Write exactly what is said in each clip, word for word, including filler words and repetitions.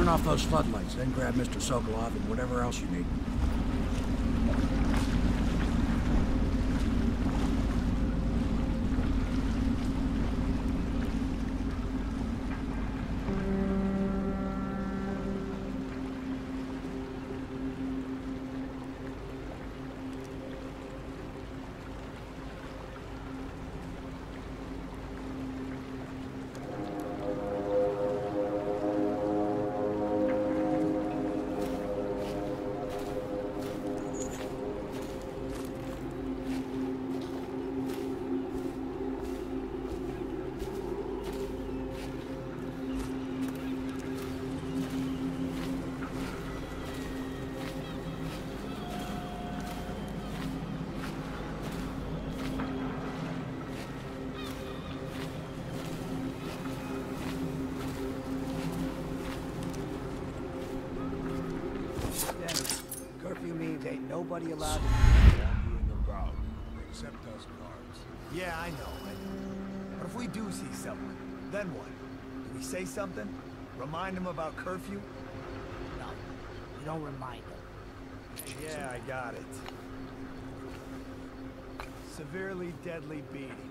Turn off those floodlights, then grab Mister Sokolov and whatever else you need. Curfew means ain't nobody allowed to wandering about, except us guards. Yeah, I know. I know. But if we do see someone, then what? Do we say something? Remind them about curfew? No, you don't remind them. Yeah, I got it. Severely deadly beating.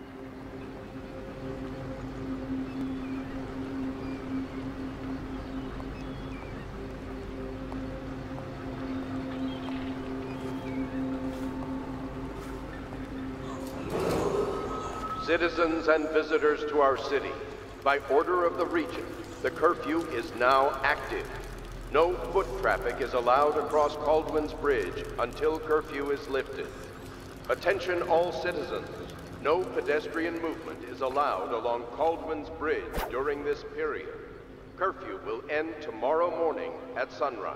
Citizens and visitors to our city, by order of the Regent, the curfew is now active. No foot traffic is allowed across Kaldwin's Bridge until curfew is lifted. Attention all citizens, no pedestrian movement is allowed along Kaldwin's Bridge during this period. Curfew will end tomorrow morning at sunrise.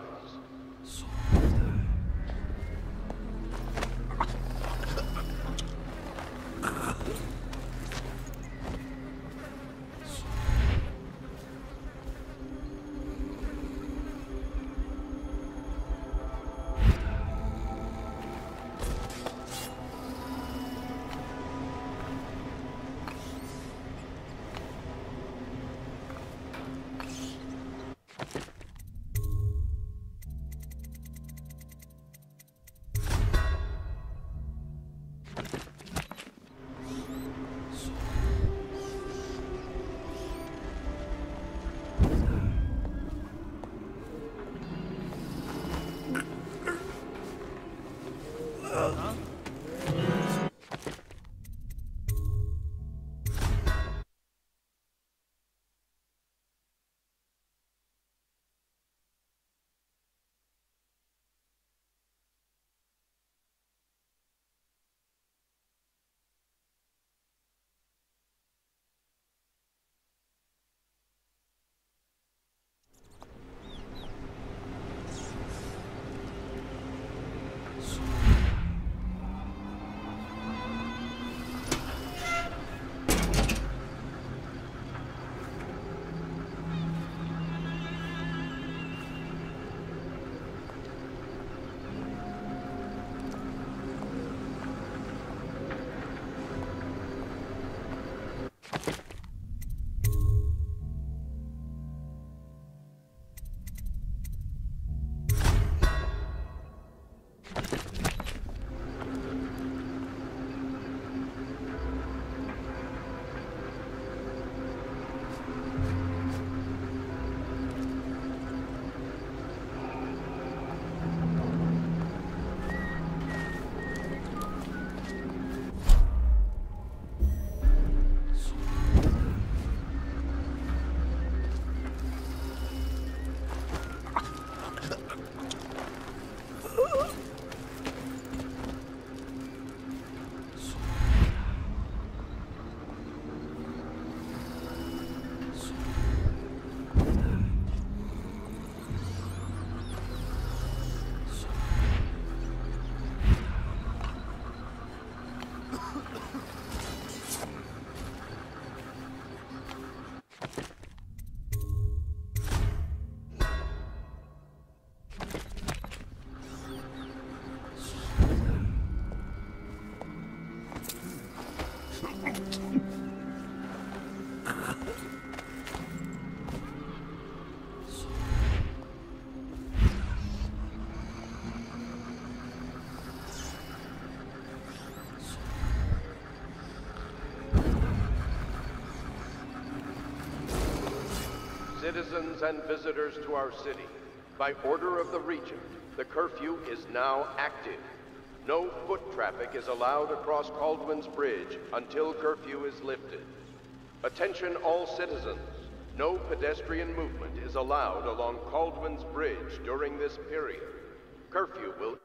Citizens and visitors to our city, by order of the Regent, the curfew is now active. No foot traffic is allowed across Caldwin's Bridge until curfew is lifted. Attention all citizens. No pedestrian movement is allowed along Caldwin's Bridge during this period. Curfew will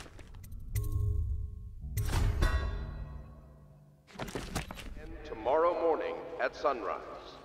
end tomorrow morning at sunrise.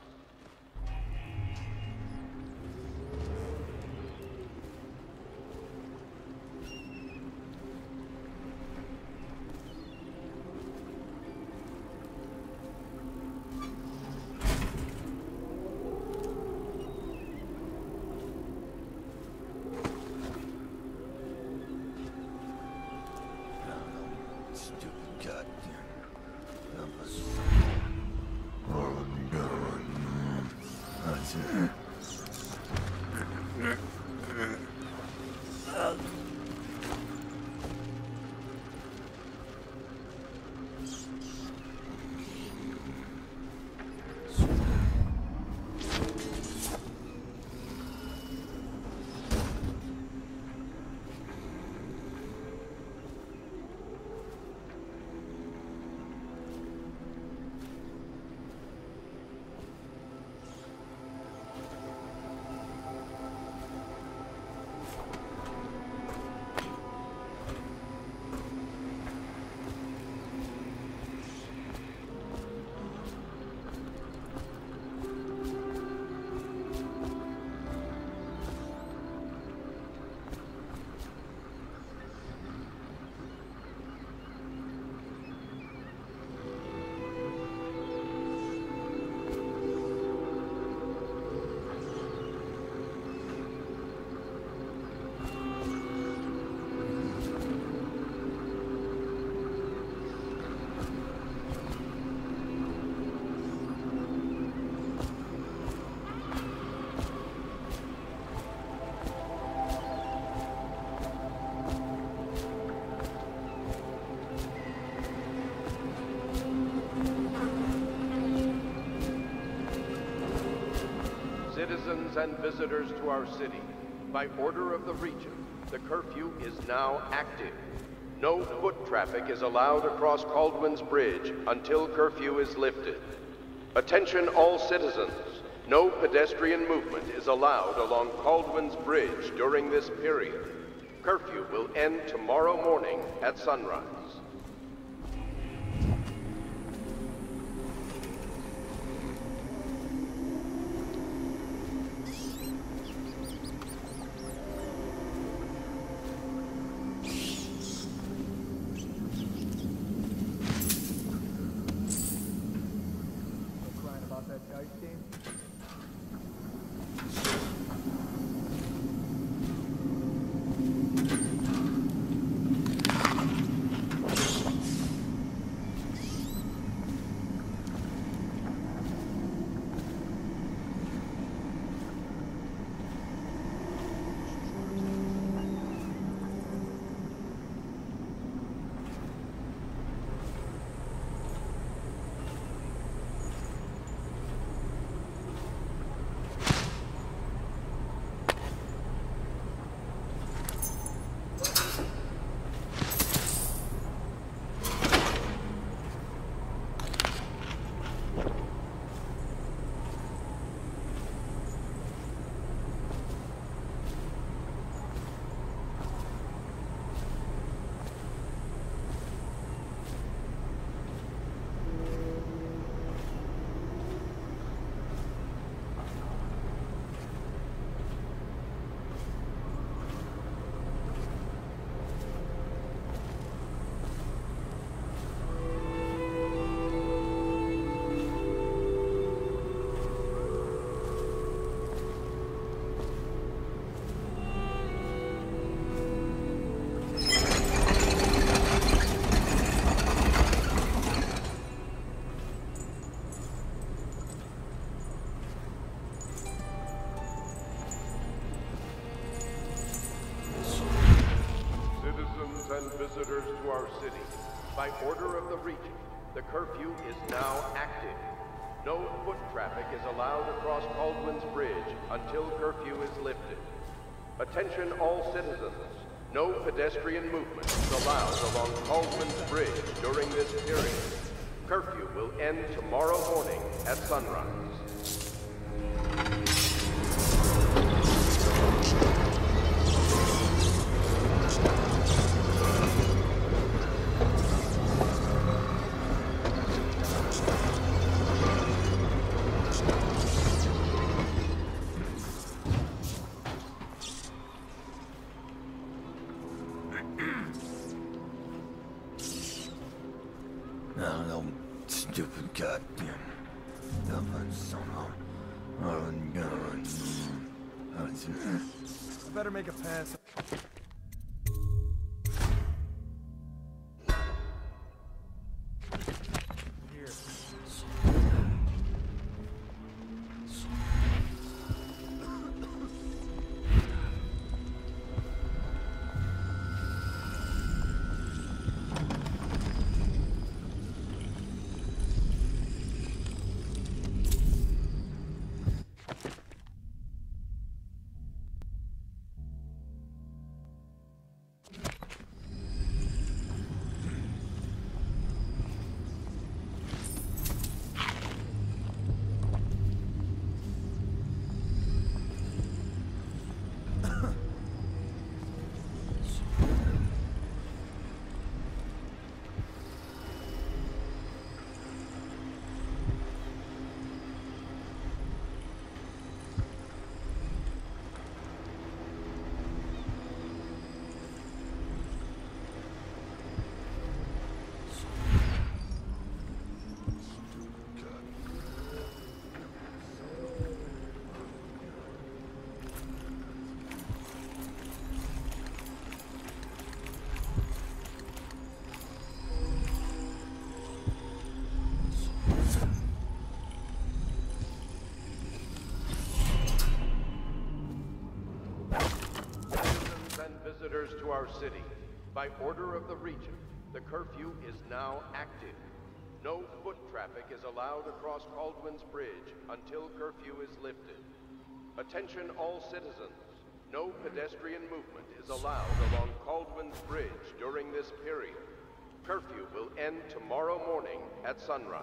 Citizens and visitors to our city, by order of the Regent, the curfew is now active. No foot traffic is allowed across Caldwin's Bridge until curfew is lifted. Attention all citizens. No pedestrian movement is allowed along Caldwin's Bridge during this period. Curfew will end tomorrow morning at sunrise. And visitors to our city, by order of the Regent, the curfew is now active. No foot traffic is allowed across Caldwin's Bridge until curfew is lifted. Attention all citizens. No pedestrian movement is allowed along Caldwin's Bridge during this period. Curfew will end tomorrow morning at sunrise. No, no, stupid goddamn. Stupid son of a gun. I better make a pass. Here. Visitors to our city. By order of the Regent, the curfew is now active. No foot traffic is allowed across Caldwin's Bridge until curfew is lifted. Attention all citizens. No pedestrian movement is allowed along Caldwin's Bridge during this period. Curfew will end tomorrow morning at sunrise.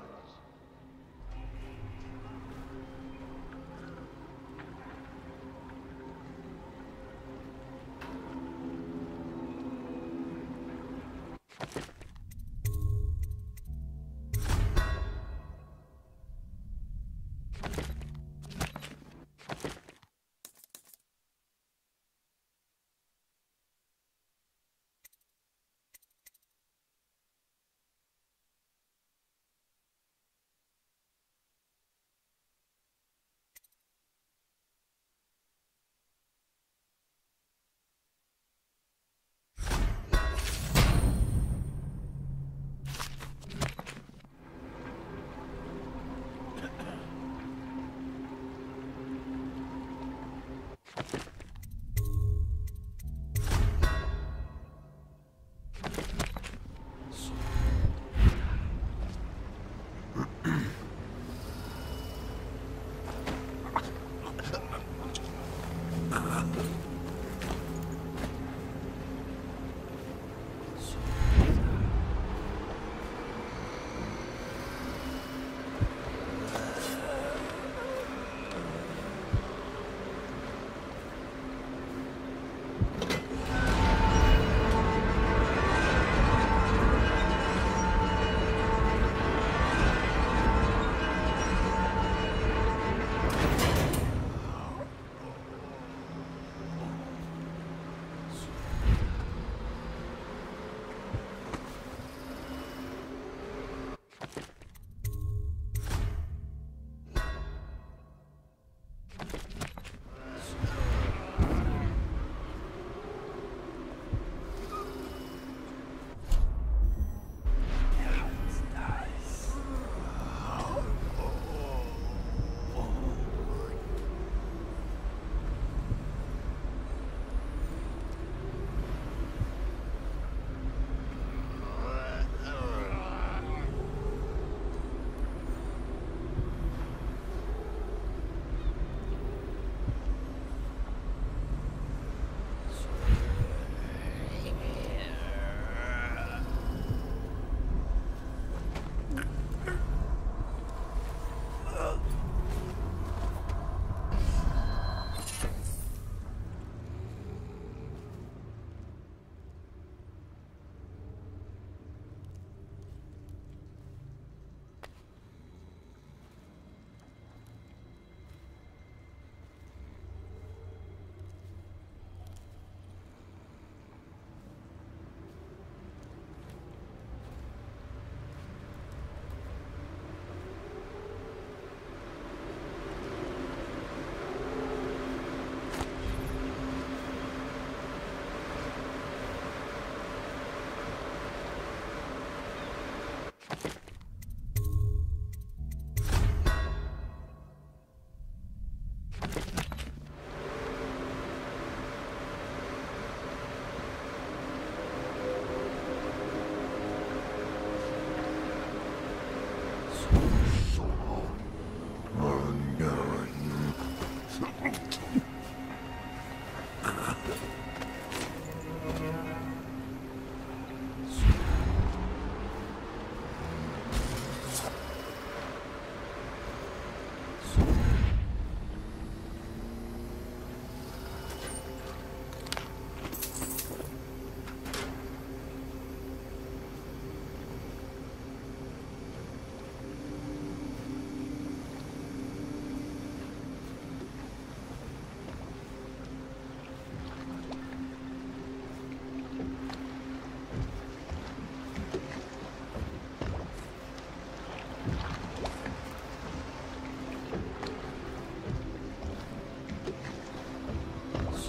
this.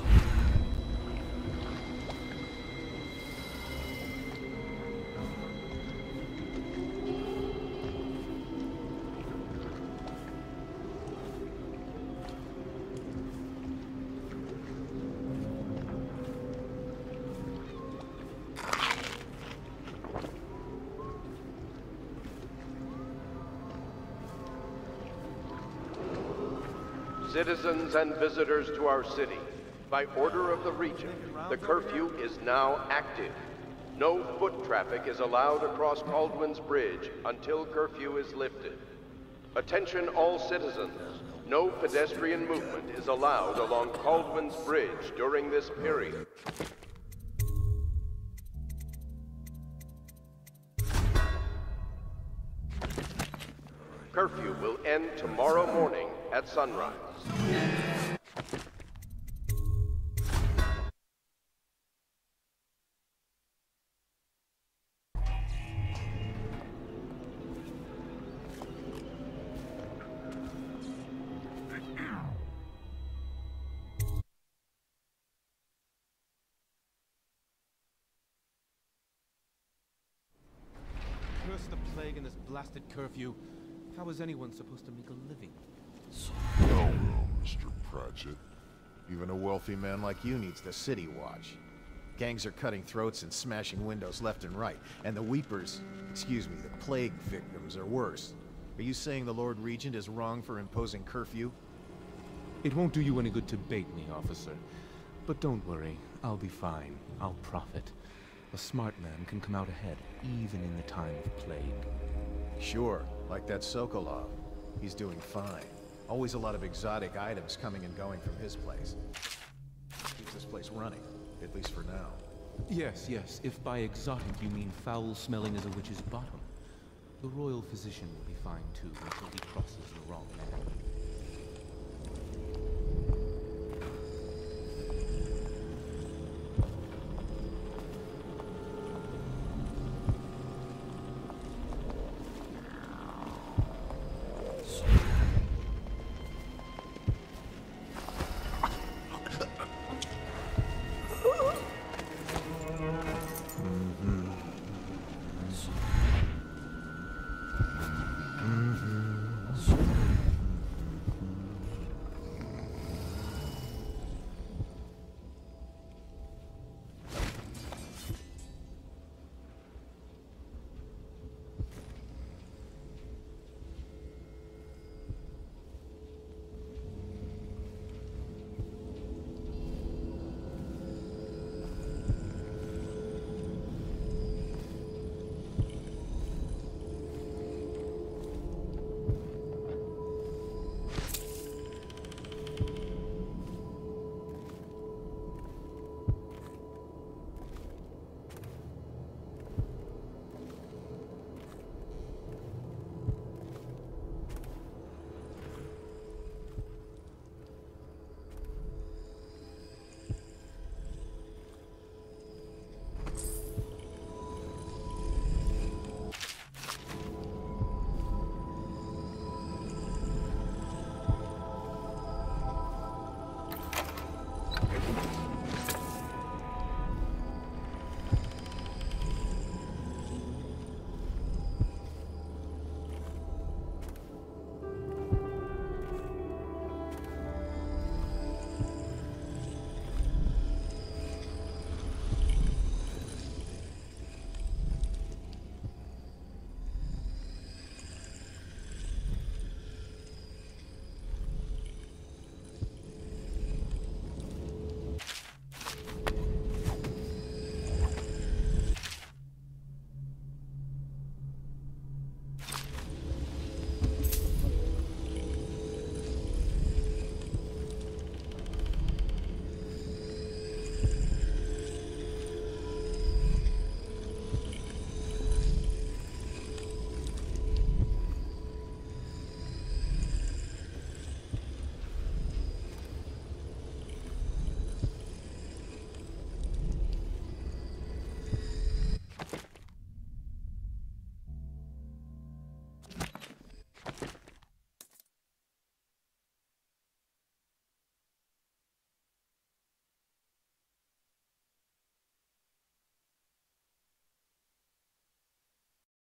Citizens and visitors to our city, by order of the Regent, the curfew is now active. No foot traffic is allowed across Caldwin's Bridge until curfew is lifted. Attention all citizens. No pedestrian movement is allowed along Caldwin's Bridge during this period. Curfew will end tomorrow morning at sunrise. Curse the plague and this blasted curfew. How is anyone supposed to make a living? Well, well, Mister Pratchett. Even a wealthy man like you needs the city watch. Gangs are cutting throats and smashing windows left and right, and the weepers, excuse me, the plague victims are worse. Are you saying the Lord Regent is wrong for imposing curfew? It won't do you any good to bait me, officer. But don't worry, I'll be fine. I'll profit. A smart man can come out ahead, even in the time of plague. Sure, like that Sokolov. He's doing fine. Always a lot of exotic items coming and going from his place. Keeps this place running, at least for now. Yes, yes, if by exotic you mean foul-smelling as a witch's bottom. The royal physician will be fine too until he crosses the wrong man.